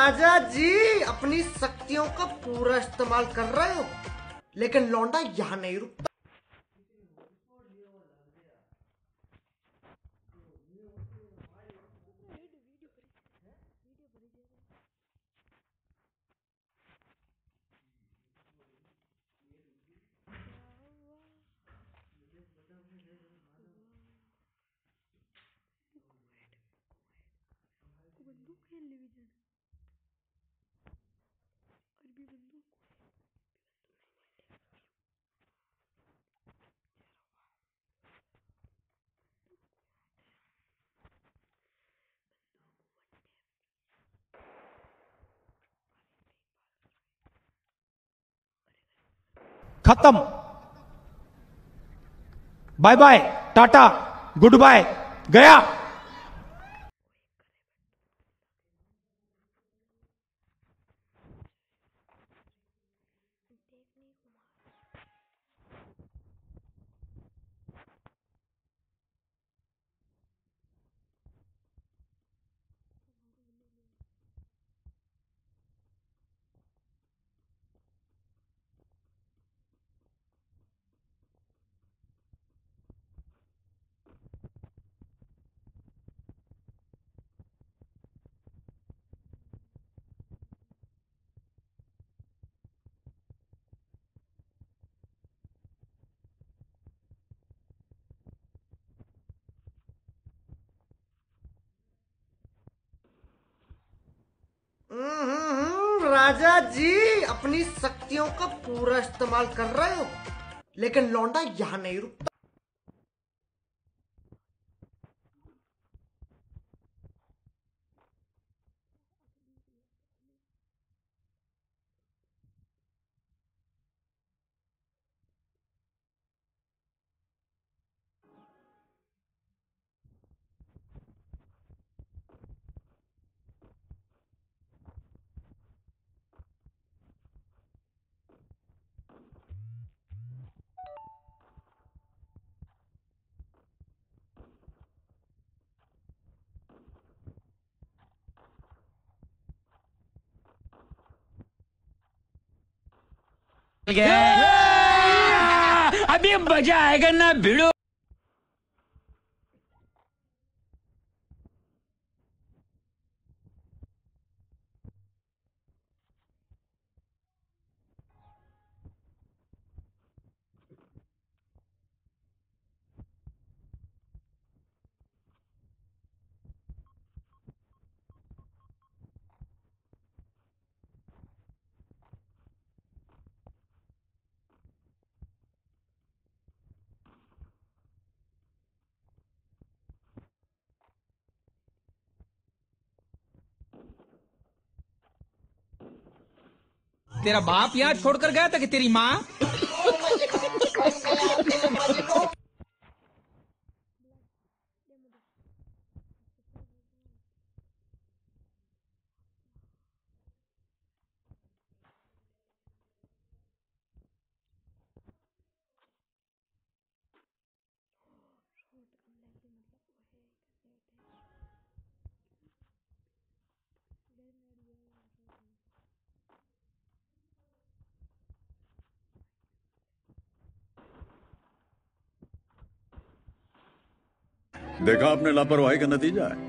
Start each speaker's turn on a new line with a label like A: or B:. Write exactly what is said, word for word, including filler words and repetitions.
A: राजा जी अपनी शक्तियों का पूरा इस्तेमाल कर रहे हो, लेकिन लौंडा यहाँ नहीं रुकता।
B: बंदूक खेल ले विजन और भी बंदूक
C: खत्म। Bye bye, tata, goodbye, गया।
A: हम्म, राजा जी अपनी शक्तियों का पूरा इस्तेमाल कर रहे हो, लेकिन लौंडा यहाँ नहीं रुकता।
D: अभी मजा आएगा ना भिड़ो। तेरा बाप यहाँ छोड़कर गया था कि तेरी माँ?
E: देखा आपने लापरवाही का नतीजा है।